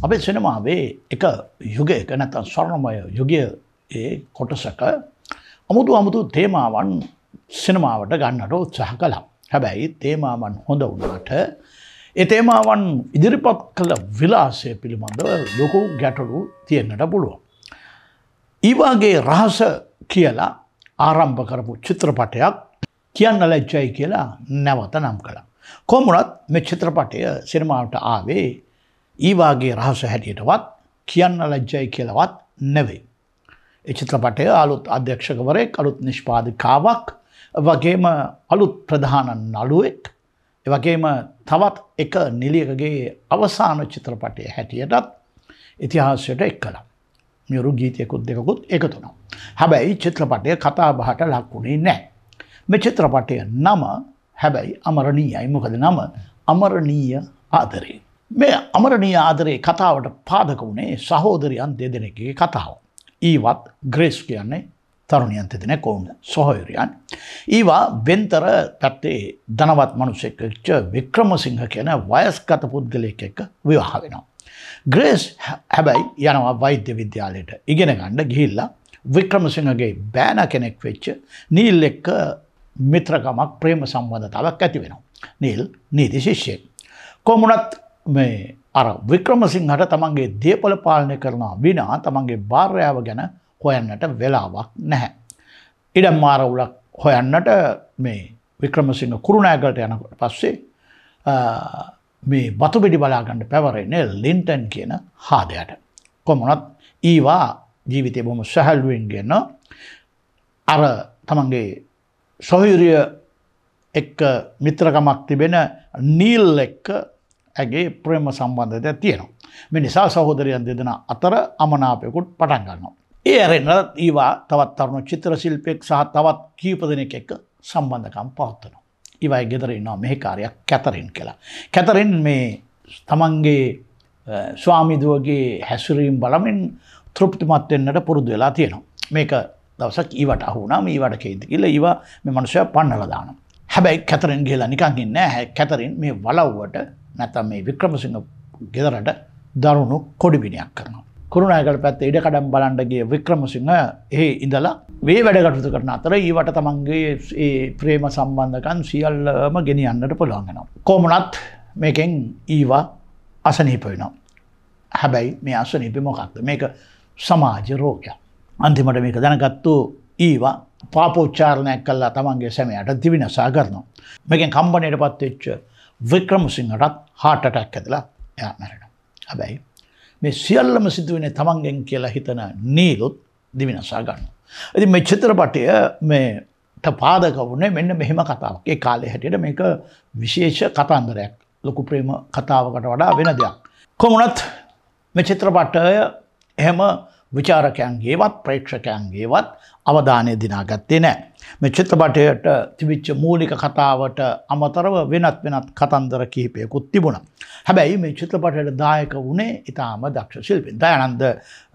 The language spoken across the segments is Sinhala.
අපේ සිනමාවේ එක යුගයක නැත්නම් ස්වර්ණමය යුගයේ කොටසක අමුතු තේමාවන් සිනමාවට ගන්නට උත්සාහ කළා. හැබැයි තේමාවන් හොඳ වුණාට ඒ තේමාවන් ඉදිරිපත් කළ විලාසය පිළිබඳව ලොකු ගැටලු තියෙන්නට පුළුවන්. ඒ වගේ රහස කියලා ආරම්භ කරපු චිත්‍රපටයක් කියන්න ලැජ්ජයි කියලා නැවත නම් කළා. කොහොමුණත් මේ චිත්‍රපටය සිනමාවට ආවේ ඒ වගේ රහස හැටියටවත් කියන්න ලැජ්ජයි කියලාවත් නෙවෙයි. ඒ චිත්‍රපටය අලුත් අධ්‍යක්ෂකවරයෙක්, අලුත් නිෂ්පාදකාවක්, වගේම අලුත් ප්‍රධාන නළුවෙක්, ඒ වගේම තවත් එක නිලියකගේ අවසාන චිත්‍රපටය හැටියටත් ඉතිහාසයට එක් කළා. මියුරු ගීතයකුත් දෙකකුත් එකතු වුණා. හැබැයි චිත්‍රපටය කතා බහට ලක් වුණේ නැහැ. මේ චිත්‍රපටය නම හැබැයි අමරණීයයි. මොකද නම අමරණීය ආදරේ. මේ අමරණීය ආදරේ කතාවට පාදක වුණේ සහෝදරියන් දෙදෙනෙක්ගේ කතාව. ඊවත් ග්‍රේස් කියන්නේ තරුණියන් දෙදෙනෙක් වුණ සහෝදරියන්. ඊවා වෙන්තර පැත්තේ ධනවත් මිනිසෙක් එක්ක වික්‍රමසිංහ කියන වයස්ගත පුද්ගලයෙක් එක්ක විවාහ වෙනවා. ග්‍රේස් හැබැයි යනවා වෛද්‍ය විද්‍යාලයට ඉගෙන ගන්න ගිහිල්ලා වික්‍රමසිංහගේ බෑන කෙනෙක් වෙච්ච නීල් එක්ක මිත්‍රකමක් ප්‍රේම සම්බන්ධතාවක් ඇති වෙනවා. නීල් නීති ශිෂ්‍යයෙක්. කොමුණත් මේ අර වික්‍රමසිංහට තමන්ගේ දේපල පාලනය කරනවා විනා තමන්ගේ භාර්යාව ගැන හොයන්නට වෙලාවක් නැහැ. ඉඩම් මාරවුලක් හොයන්නට මේ වික්‍රමසිංහ කුරුණෑගලට යනකොට පස්සේ මේ බතු පිටි බලා ගන්න පැවරෙන්නේ ලින්ටන් කියන හාදයට. කොමුණත් ඊවා ජීවිතේ බොහොම සැහැල්ලුවෙන් ගෙන අර තමන්ගේ සොහොයුරිය එක්ක මිත්‍රකමක් තිබෙන නීල් එක්ක ඇගේ ප්‍රේම සම්බන්ධයක් තියෙනවා. මේ නිසා සහෝදරයන් දෙදෙනා අතර අමනාපයකුත් පටන් ගන්නවා. ඒ ඇරෙන්න ඊවා තවත් තරුණ චිත්‍ර ශිල්පියෙක් සහ තවත් කීප දෙනෙක් එක්ක සම්බන්ධකම් පවත්වනවා. ඊවයි ගෙදර ඉන්නවා මෙහෙකාරියක් කැතරින් කියලා. කැතරින් මේ තමන්ගේ ස්වාමි දුවගේ හැසිරීම බලමින් තෘප්තිමත් වෙන්නට පුරුදු වෙලා තියෙනවා. මේක දවසක් ඊවට අහු වුණා. මේ ඊවට කේන්ති කියලා ඊවා මේ මනුස්සයා පන්නලා දානවා. හැබැයි කැතරින් ගිහලා නිකන් ඉන්නේ නැහැ. කැතරින් මේ වලව්වට නැත්නම් මේ වික්‍රමසිංහ ගෙදරට දරුණු කොඩිබිනියක් කරනවා. කුරුණෑගල පැත්තේ ඉඩකඩම් බලන්න ගිය වික්‍රමසිංහ එහි ඉඳලා මේ වැඩ කටයුතු කරන අතර ඊවට තමන්ගේ ඒ ප්‍රේම සම්බන්ධකම් සියල්ලම ගෙනියන්නට පුළුවන් වෙනවා. කොහොමුණත් මේකෙන් ඊවා අසනීප වෙනවා. හැබැයි මේ අසනීපෙ මොකක්ද? මේක සමාජ රෝගයක්. අන්තිමට මේක දැනගත්තු ඊවා පාපෝච්චාරණයක් කළා තමන්ගේ සැමියාට දිවිනසා කරනවා. මේකෙන් කම්පණයටපත් වෙච්ච වික්‍රමසිංහටත් heart attack ඇදලා එයා මැරෙනවා. හැබැයි මේ සියල්ලම සිදු වෙන්නේ තමන්ගෙන් කියලා හිතන නීලුත් දිවිනසා ගන්නවා. ඉතින් මේ චිත්‍රපටය මේට පාදක වුණේ මෙන්න මෙහෙම කතාවක්. ඒ කාලේ හැටියට මේක විශේෂ කතාන්දරයක්. ලොකු ප්‍රේම කතාවකට වඩා වෙන දෙයක්. කොහොමුණත් මේ චිත්‍රපටය එහෙම විචාරකයන්ගේවත් ප්‍රේක්ෂකයන්ගේවත් අවධානය දිනාගත්තේ නැහැ. මේ චිත්‍රපටයට තිබිච්ච මූලික කතාවට අමතරව වෙනත් කතන්දර කිහිපයකුත් තිබුණා. හැබැයි මේ චිත්‍රපටයට දායක වුණේ ඊටාම දක්ෂ ශිල්පී දයානන්ද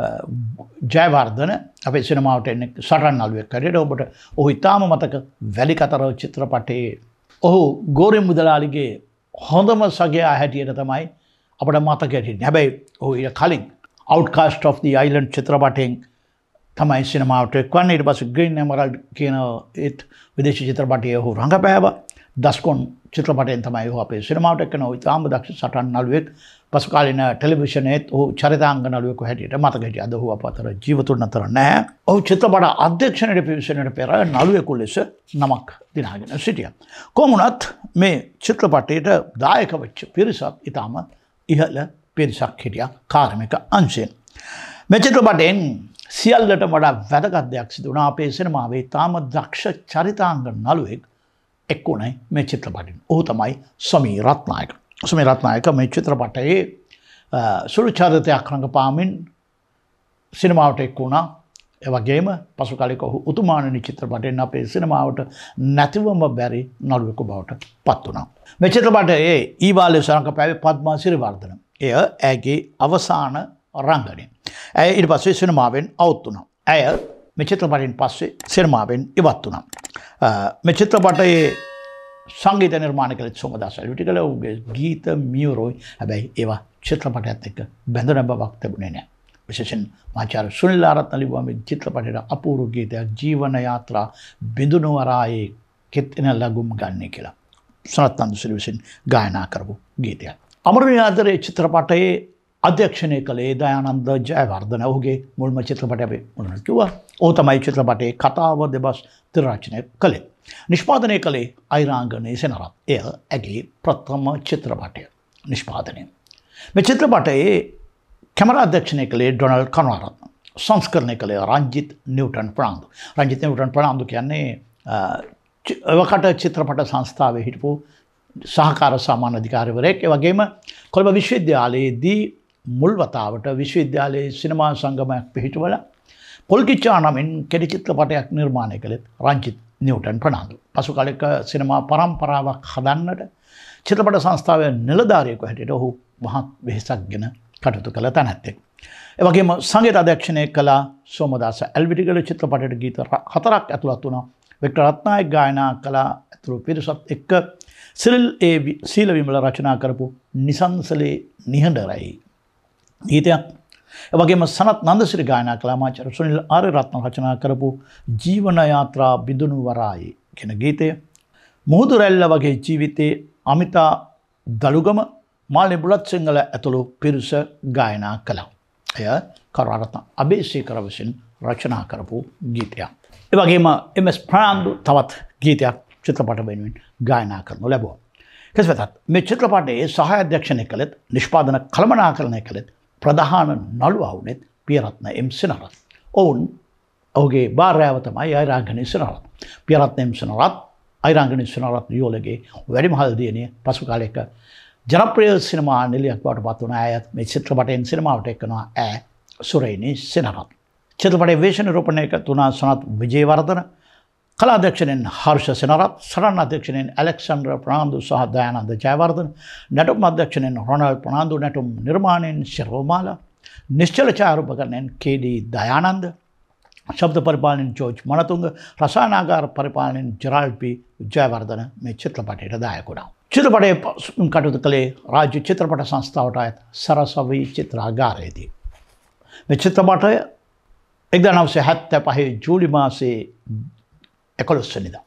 ජයවර්ධන අපේ සිනමාවට එන්නේ සටන් නළුවෙක් හැටියට. ඔබට ඔහු ඊටාම මතක වැලිකතරව චිත්‍රපටයේ ඔහු ගෝරි මුදලාලිගේ හොඳම සගයා හැටියට තමයි අපිට මතක හිටින්නේ. හැබැයි ඔහු ඊට කලින් Outcast of the Island චිත්‍රපටයෙන් තමයි සිනමාවට එක්වන්නේ. ඊට පස්සේ Green Emerald කියන ඒත් විදේශී චිත්‍රපටයේ ඔහු රංගපෑවා. දස්කොන් චිත්‍රපටයෙන් තමයි ඔහු අපේ සිනමාවට එක්කන ඔහු ඉතාම දක්ෂ සටන් නළුවෙක්. පසු කාලීන ටෙලිවිෂනයේත් ඔහු චරිතාංග නළුවෙකු හැටියට මතක හිටියා. අද ඔහු අප අතර ජීවතුන් අතර නැහැ. ඔහු චිත්‍රපට අධ්‍යක්ෂණයට පිවිසෙන්නට පෙර නළුවෙකු ලෙස නමක් දිනාගෙන සිටියා. කොහොමුණත් මේ චිත්‍රපටයට දායක වෙච්ච පිරිසක් ඉතාම ඉහළ පිරිසක් හිටියා කාර්මික අංශයෙන්. මේ චිත්‍රපටයෙන් සියල්ලට වඩා වැදගත් දෙයක් සිදු වුණා. අපේ සිනමාවේ තාම දක්ෂ චරිතාංග නළුවෙක් එක්කුණයි මේ චිත්‍රපටයෙන්. ඔහු තමයි සමීර් රත්නායක. සමීර් රත්නායක මේ චිත්‍රපටයේ සුළු චරිතයක් රඟපාමින් සිනමාවට එක්කුණා. ඒ වගේම පසු කාලයක ඔහු උතුමාණනි චිත්‍රපටයෙන් අපේ සිනමාවට නැතිවම බැරි නළුවෙකු බවට පත් වුණා. මේ චිත්‍රපටයේ ඊවාලේ රඟපෑවේ පද්මා සිරිවර්ධන. එය ඇගේ අවසාන රංගනය. ඇය ඊට පස්සේ සිනමාවෙන් අවුත් වුණා. ඇය මේ චිත්‍රපටයෙන් පස්සේ සිනමාවෙන් ඉවත් වුණා. මේ චිත්‍රපටයේ සංගීත නිර්මාණ කළේ සෝමදාස එල්විටිගල ඔහුගේ ගීත මියුරෝයි හැබැයි ඒවා චිත්‍රපටයත් එක්ක බැඳෙන බවක් තිබුණේ නැහැ. විශේෂයෙන් මාචාර්ය සුනිල් ආරත්න ලිව්වා මේ චිත්‍රපටයේ අපූර්ව ගීතයක් ජීවන යාත්‍රා බිඳුණු වරායේ කෙතෙන ලගුම් ගන්නේ කියලා. සනත් නන්දසිරි විසින් ගායනා කරපු ගීතයක්. අමරණීය ආදරේ චිත්‍රපටයේ අධ්‍යක්ෂණය කළේ දයානන්ද ජයවර්ධන. ඔහුගේ මුල්ම චිත්‍රපටය අපි මුලින්ම කිව්වා. ඔහු තමයි චිත්‍රපටයේ කතාව දෙබස් තිර රචනය කළේ. නිෂ්පාදනය කළේ අයිරාංගනී සෙනරත්. එය ඇගේ ප්‍රථම චිත්‍රපටය නිෂ්පාදනය. මේ චිත්‍රපටයේ කැමරා අධ්‍යක්ෂණය කළේ ඩොනල්ඩ් කරුණාරත්න. සංස්කරණය කළේ රංජිත් නිව්ටන් ප්‍රනාන්දු. රංජිත් නිව්ටන් ප්‍රනාන්දු කියන්නේ එවකට චිත්‍රපට සංස්ථාවේ හිටපු සහකාර සාමාන්‍ය අධිකාරිවරයෙක්. ඒ වගේම කොළඹ විශ්වවිද්‍යාලයේදී මුල් වතාවට විශ්වවිද්‍යාලයේ සිනමා සංගමයක් පිහිටුවලා පොල්කිච්චා නමින් කෙටි චිත්‍රපටයක් නිර්මාණය කළේ රංජිත් නිව්ටන් ප්‍රනාන්දු. පසු කාලයක සිනමා පරම්පරාවක් හදන්නට චිත්‍රපට සංස්ථාවේ නිලධාරියෙකු හැටියට ඔහු මහත් වෙහෙසක්ගෙන කටයුතු කළ තැනැත්තෙක්. ඒ වගේම සංගීත අධ්‍යක්ෂණය කළ සෝමදාස එල්විටිගල චිත්‍රපටයට ගීත 4ක් ඇතුළත් වුණා. වික්ටර් රත්නායක ගායනා කළ ඇතුළු පිරිසත් එක්ක සිරිල් සීලවිමල රචනා කරපු නිසංසලේ නිහඬරයි ගීතයක්. ඒ වගේම සනත් නන්දසිරි ගායනා කළ මාචාර්ය සුනිල් ආරියරත්න රචනා කරපු ජීවන යාත්‍රා බිඳුණු වරායේ කියන ගීතය. මුහුදු රැල්ල වගේ ජීවිතේ අමිතා දලුගම මාලිනි බුලත්සිංහල ඇතුළු පිරිස ගායනා කළා. එය කරුණාරත්න අබේසේකර විසින් රචනා කරපු ගීතයක්. ඒ වගේම M.S.FERNANDO තවත් ගීතයක් චිත්‍රපට වෙනුවෙන් ගායනා කරනු ලැබුවා. කෙසේ වෙතත් මේ චිත්‍රපටයේ සහාය අධ්‍යක්ෂණය කළෙත් නිෂ්පාදන කළමනාකරණය කළෙත් ප්‍රධාන නළුවා වුණෙත් පියරත්න M.SENARATH. ඔහුගේ භාර්යාව තමයි අයිරාංගනී සෙනරත්. පියරත්න M.SENARATH අයිරාංගනී සෙනරත් යෝලගේ වැඩිමහල් දියණිය. පසු කාලයක ජනප්‍රිය සිනමා නිලියක් බවට පත් වුණ ඇය මේ චිත්‍රපටයෙන් සිනමාවට එක්කනවා ඈ සුරේනි සෙනරත්. චිත්‍රපටයේ වේශ නිරූපණය තුනා සනත් විජේවර්ධන, කලා අධ්‍යක්ෂණයෙන් හර්ෂ සෙනරත්, සටන් අධ්‍යක්ෂණයෙන් ඇලෙක්සැන්ඩර් ප්‍රනාන්දු සහ දයානන්ද ජයවර්ධන, නැටුම් අධ්‍යක්ෂණයෙන් රොනල්ඩ් ප්‍රනාන්දු, නැටුම් නිර්මාණයෙන් ශිරෝමාලා, නිශ්චල ඡායාරූපකරණයෙන් කේ.ඩී. දයානන්ද, ශබ්ද පරිපාලනයෙන් ජෝර්ජ් මනතුංග, රසායනාගාර පරිපාලනයෙන් ජෙරාල්ඩ් පී. ජයවර්ධන මේ චිත්‍රපටයට දායක වුණා. චිත්‍රපටයේ කටයුතු කළේ රාජ්‍ය චිත්‍රපට සංස්ථාවට අයත් සරසවි චිත්‍රාගාරයේදී. මේ චිත්‍රපටය 1975 ජූලි මාසයේ 11 වෙනිදා.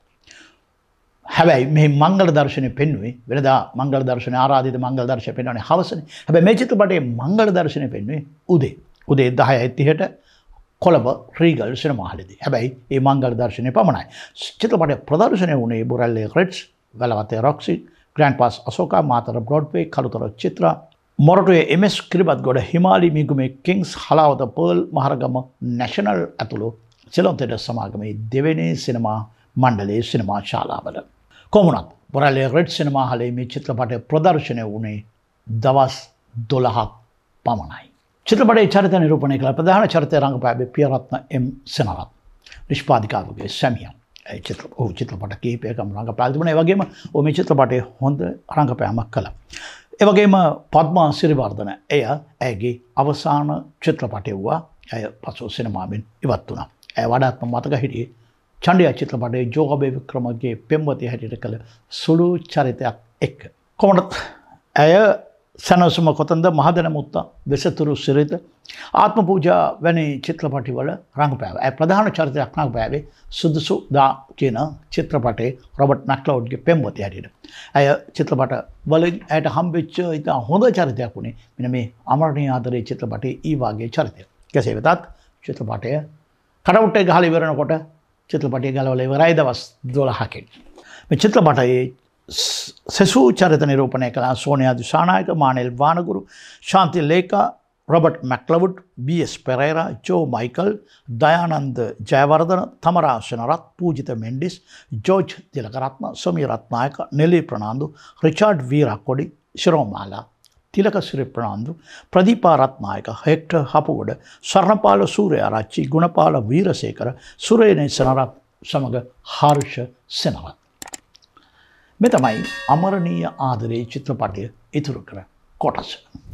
හැබැයි මේ මංගල දර්ශනය පෙන්වුවේ වෙනදා මංගල දර්ශනය ආරාධිත මංගල දර්ශනය පෙන්වන්නේ හවසනේ. හැබැයි මේ චිත්‍රපටයේ මංගල දර්ශනය පෙන්වුවේ උදේ. උදේ 10:30ට කොළඹ රීගල් සිනමා හලේදී. හැබැයි මේ මංගල දර්ශනය පමණයි. චිත්‍රපටය ප්‍රදර්ශනය වුණේ බොරැල්ලේ රෙඩ්ස්, වැලවතේ Roxy, Grandpass Ashoka, Matara Broadway, Kalutara Chitra, මොරටුවේ MS කිරිබත්ගොඩ, හිමාලි මිගුමේ Kings, Halawatha Pearl, Maharagama National ඇතුළු සිලොන්තෙඩ සමාගමේ දෙවෙනි සිනමා මණ්ඩලයේ සිනමා ශාලාවල. කොමුණත් බොරැල්ලේ රෙඩ් සිනමා හලේ මේ චිත්‍රපටය ප්‍රදර්ශනය වුණේ දවස් 12ක් පමණයි. චිත්‍රපටයේ චරිත නිරූපණය කළ ප්‍රධාන චරිතය රංගපෑවේ පියරත්න M.SENARATH. නිෂ්පාදිකාවගේ සැමියා. ඔහු චිත්‍රපට කිහිපයකම රංගපෑලා තිබුණා. ඒ වගේම ඔහු මේ චිත්‍රපටයේ හොඳ රංගපෑමක් කළා. ඒ වගේම පද්මා සිරිවර්ධන එය ඇගේ අවසාන චිත්‍රපටය වුණා. ඇය පසු සිනමාවෙන් ඉවත් වුණා. ඇය වඩාත්ම මතක හිටියේ චණ්ඩියා චිත්‍රපටයේ ජෝගබේ වික්‍රමගේ පෙම්වතිය හැටියට කළ සුළු චරිතයක් එක්ක. කොහොමද ඇය සනසුම කොතන්ද, මහදන මුත්තා, වෙසතුරු සිරිත, ආත්ම පූජා වැනි චිත්‍රපටිවල රංගපෑවා. ඇය ප්‍රධාන චරිතයක් රංගපෑවේ සුදුසු දා කියන චිත්‍රපටයේ රොබර්ට් මැක්ලවුඩ්ගේ පෙම්වතිය හැටියට. ඇය චිත්‍රපට වලින් ඇයට හම්බෙච්ච ඉතා හොඳ චරිතයක් වුණේ මෙන්න මේ අමරණීය ආදරේ චිත්‍රපටයේ ඊ වාගේ චරිතය. කෙසේ වෙතත් චිත්‍රපටය කටවුට්ටේ ගහලා ඉවරනකොට චිත්‍රපටය ගලවලා ඉවරයි දවස් 12කින්. මේ චිත්‍රපටයේ සෙසු චරිත නිරූපණය කළ Sonia Dissanayake, Manel Wanaguru, Shanthi Lekha, Robert McLeod, B.S. Perera, Joe Michael, Dayananda Jayawardena, Thamara Senarath, Poojitha Mendis, George Tillakaratne, Somiya Ratnayake, Nellie Fernando, Richard Weerakkody, Shiromala, Thilaka Siri Fernando, Pradeepa Ratnayake, Hector Hapugoda, Swarnapala Suriyarachchi, Gunapala Weerasekara, Sureni Senarath සමග හර්ෂ සෙනරත්. මේ තමයි අමරණීය ආදරේ චිත්‍රපටය ඉතුරු කර කොටස.